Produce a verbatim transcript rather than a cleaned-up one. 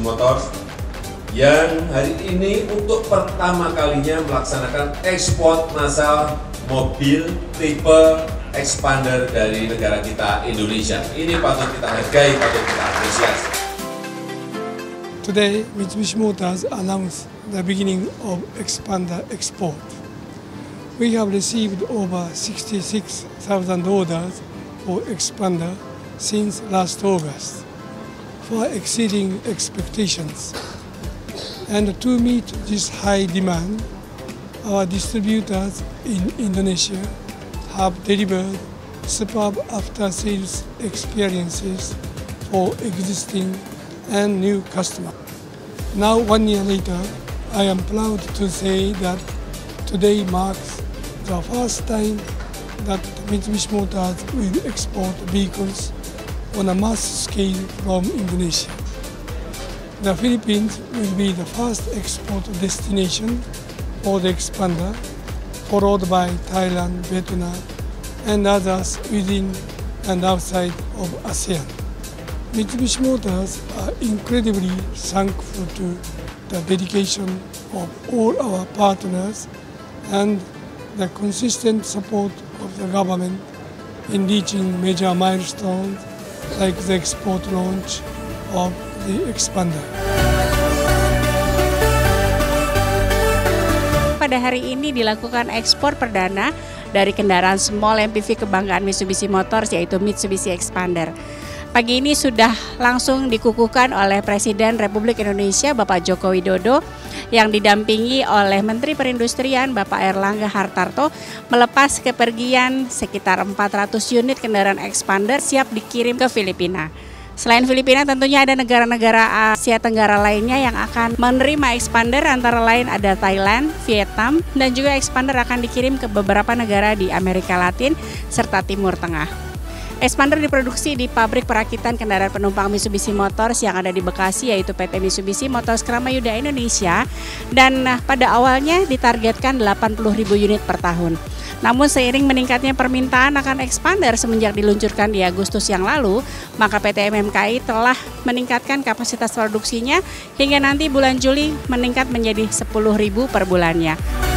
Motors yang hari ini untuk pertama kalinya melaksanakan ekspor massal mobil tipe expander dari negara kita Indonesia. Ini patut kita hargai, patut kita apresiasi. Today, Mitsubishi Motors announced the beginning of expander export. We have received over sixty-six thousand orders for expander since last August, far exceeding expectations. And to meet this high demand, our distributors in Indonesia have delivered superb after-sales experiences for existing and new customers. Now, one year later, I am proud to say that today marks the first time that Mitsubishi Motors will export vehicles on a mass scale from Indonesia. The Philippines will be the first export destination for the expander, followed by Thailand, Vietnam, and others within and outside of ASEAN. Mitsubishi Motors are incredibly thankful to the dedication of all our partners and the consistent support of the government in reaching major milestones like the export launch of the expander. Pada hari ini dilakukan ekspor perdana dari kendaraan small M P V kebanggaan Mitsubishi Motors, yaitu Mitsubishi Expander. Pagi ini sudah langsung dikukuhkan oleh Presiden Republik Indonesia Bapak Joko Widodo yang didampingi oleh Menteri Perindustrian Bapak Erlangga Hartarto melepas kepergian sekitar empat ratus unit kendaraan Expander siap dikirim ke Filipina. Selain Filipina, tentunya ada negara-negara Asia Tenggara lainnya yang akan menerima Expander, antara lain ada Thailand, Vietnam, dan juga Expander akan dikirim ke beberapa negara di Amerika Latin serta Timur Tengah. Expander diproduksi di pabrik perakitan kendaraan penumpang Mitsubishi Motors yang ada di Bekasi, yaitu P T Mitsubishi Motors Kramayuda Indonesia, dan pada awalnya ditargetkan delapan puluh ribu unit per tahun. Namun seiring meningkatnya permintaan akan Expander semenjak diluncurkan di Agustus yang lalu, maka P T M M K I telah meningkatkan kapasitas produksinya hingga nanti bulan Juli meningkat menjadi sepuluh ribu per bulannya.